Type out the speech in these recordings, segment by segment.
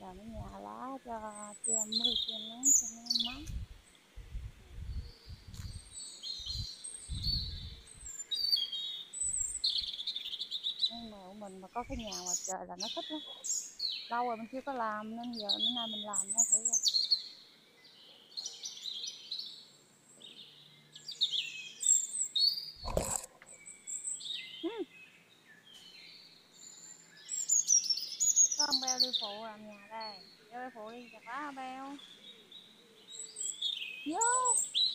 làm ở nhà lá cho che mưa che nắng cho nó mát. Nhưng mà của mình mà có cái nhà ngoài trời là nó thích lắm. Lâu rồi mình chưa có làm nên giờ bữa nay mình làm nó thử rồi. Có ông Beo đi phụ làm nhà đây. Beo đi phụ đi chặt lá hả Beo? Vô.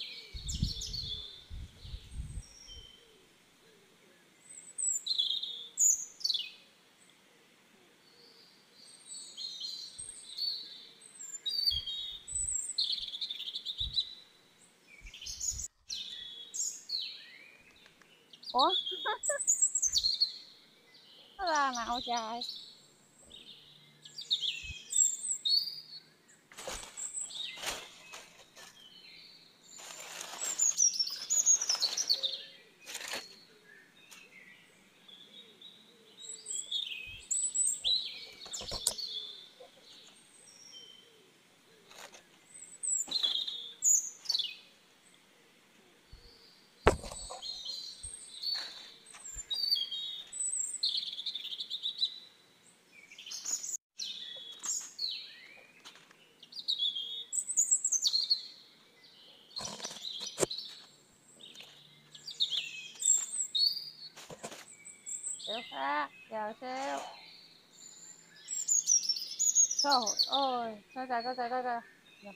Ủa? Nó ra nào trời? Tiểu khác, chờ xíu. Trời ơi, coi kìa, coi kìa, coi kìa.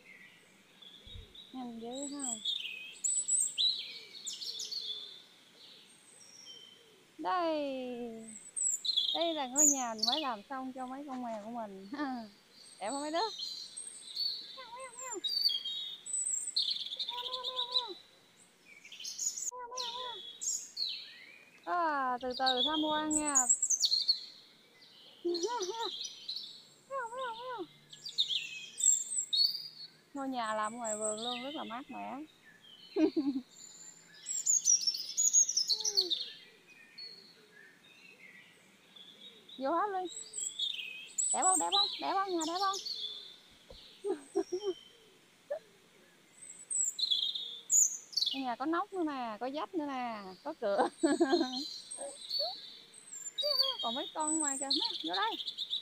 Nhanh dữ ha. Đây. Đây là ngôi nhà mình mới làm xong cho mấy con mèo của mình. Đẹp không mấy đứa? À, từ từ tham quan nha. Ngôi nhà làm ngoài vườn luôn, rất là mát mẻ. Vô hết luôn. Đẹp không, đẹp không, đẹp không, nhà đẹp không? Nhà có nóc nữa nè, có vách nữa nè, có cửa. Còn mấy con ngoài kìa, vô đây.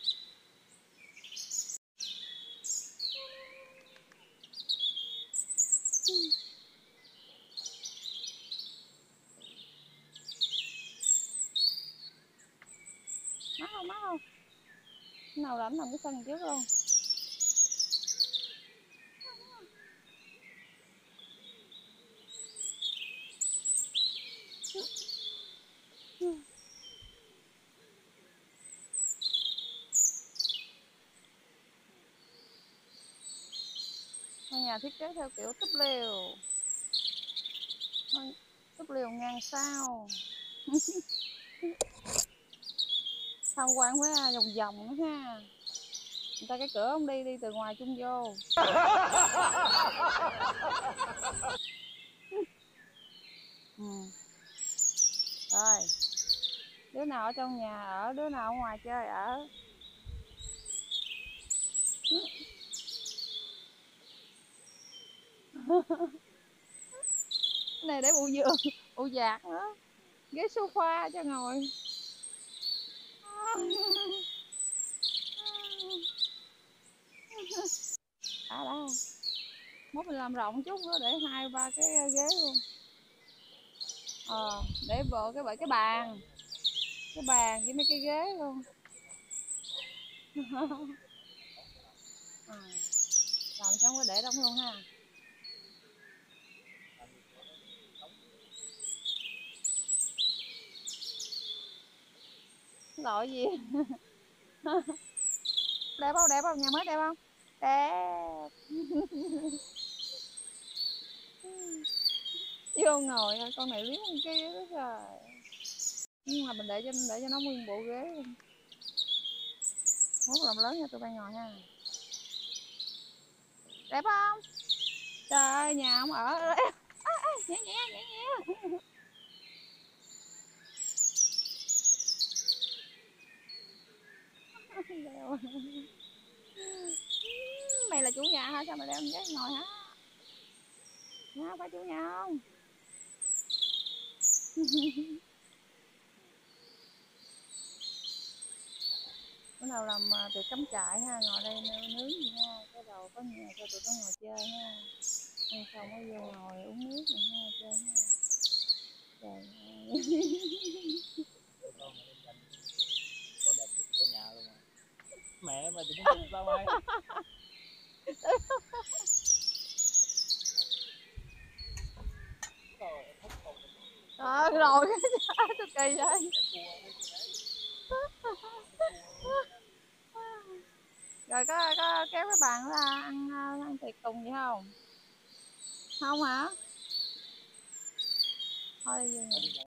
Mát không, mát không? Nào rảnh nằm cái sân trước luôn. Ngôi nhà thiết kế theo kiểu túp lều. Túp lều ngang sao. Tham quan với vòng vòng nữa ha. Người ta cái cửa không đi, đi từ ngoài chung vô. Rồi. Đứa nào ở trong nhà ở, đứa nào ở ngoài chơi ở. Cái này để bộ giường, bộ giạc nữa. Ghế sofa cho ngồi. À đó. Mốt mình làm rộng chút nữa để 2-3 cái ghế luôn. Để bộ cái bàn. Cái bàn với mấy cái ghế luôn. Làm cho không có để đóng luôn ha. Lội gì? Đẹp không, đẹp không, nhà mới đẹp không? Đẹp. Vô ngồi con này liếc con kia đó trời. Nhưng mà mình để cho nó nguyên bộ ghế luôn. Mốt làm lớn nha tụi bay ngồi ha. Đẹp không? Trời ơi, nhà ông ở đây. Nhẹ nhẹ nhẹ nhẹ. Mày là chủ nhà hả, sao mày đem cái ngồi hả? Hả, phải chủ nhà không? Bữa nào làm tiệc cắm trại ha, ngồi đây nướng gì ha, cái đầu có nhà cho tụi nó ngồi chơi ha, ăn xong mới vô ngồi uống nước này ha, chơi ha. Trời ơi. Chỗ đẹp nhất của nhà luôn mà. Mẹ mày đừng chụp tao mày. Rồi cái tôi kỳ vậy. Rồi có kéo cái bàn ra ăn tiệc cùng vậy không? Không hả? Thôi đi về nhà.